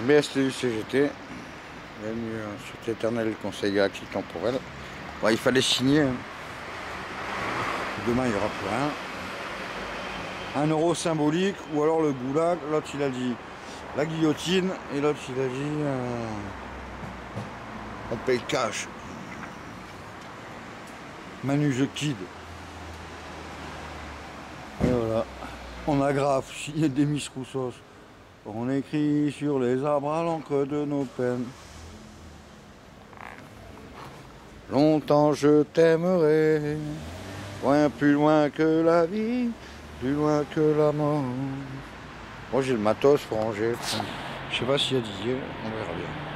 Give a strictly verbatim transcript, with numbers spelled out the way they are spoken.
B S T U C G T. Bienvenue sur cet éternel conseil galactique temporel. Bon, il fallait signer. Hein. Demain il n'y aura plus rien. Un euro symbolique ou alors le goulag. L'autre il a dit la guillotine et l'autre il a dit euh, on paye cash. Manu The Kid. Et voilà. On agrafe, signé Demis Roussos. On écrit sur les arbres à l'encre de nos peines. Longtemps je t'aimerai, loin plus loin que la vie, plus loin que la mort. Moi j'ai le matos pour ranger. Je sais pas s'il y a Didier, on verra bien.